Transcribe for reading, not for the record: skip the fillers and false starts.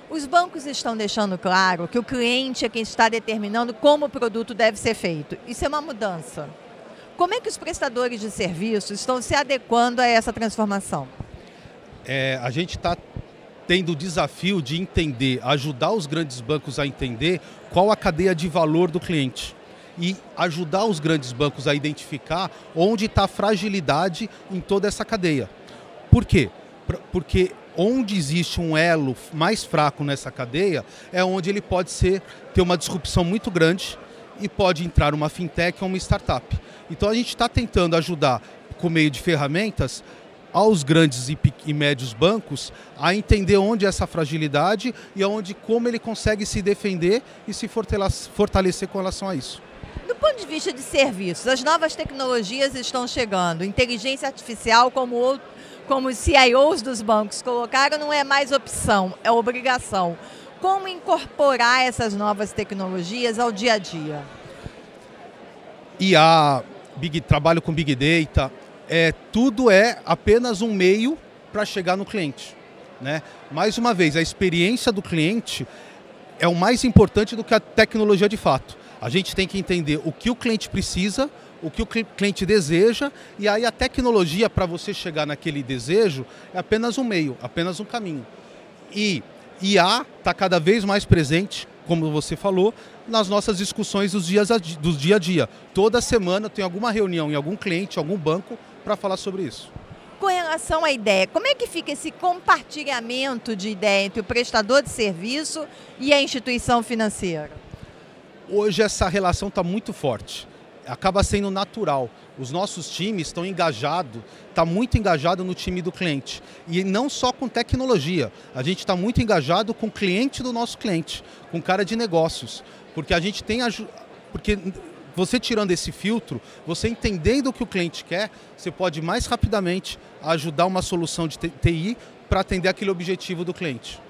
Os bancos estão deixando claro que o cliente é quem está determinando como o produto deve ser feito. Isso é uma mudança. Como é que os prestadores de serviços estão se adequando a essa transformação? A gente está tendo o desafio de entender, ajudar os grandes bancos a entender qual a cadeia de valor do cliente e ajudar os grandes bancos a identificar onde está a fragilidade em toda essa cadeia. Por quê? Porque onde existe um elo mais fraco nessa cadeia é onde ele pode ter uma disrupção muito grande e pode entrar uma fintech ou uma startup. Então a gente está tentando ajudar, por meio de ferramentas, aos grandes e médios bancos a entender onde é essa fragilidade e como ele consegue se defender e se fortalecer com relação a isso. Do ponto de vista de serviços, as novas tecnologias estão chegando. Inteligência artificial, como os CIOs dos bancos colocaram, não é mais opção, é obrigação. Como incorporar essas novas tecnologias ao dia a dia? IA, trabalho com Big Data, tudo é apenas um meio para chegar no cliente, né? Mais uma vez, a experiência do cliente é o mais importante do que a tecnologia de fato. A gente tem que entender o que o cliente precisa, o que o cliente deseja, e aí a tecnologia para você chegar naquele desejo é apenas um meio, apenas um caminho. E IA está cada vez mais presente, como você falou, nas nossas discussões do dia a dia. Toda semana tem alguma reunião em algum cliente, algum banco, para falar sobre isso. Com relação à ideia, como é que fica esse compartilhamento de ideia entre o prestador de serviço e a instituição financeira? Hoje essa relação está muito forte, acaba sendo natural. Os nossos times estão engajados, está muito engajado no time do cliente. E não só com tecnologia, a gente está muito engajado com o cliente do nosso cliente, com cara de negócios. Porque a gente tem... Porque você tirando esse filtro, você entendendo o que o cliente quer, você pode mais rapidamente ajudar uma solução de TI para atender aquele objetivo do cliente.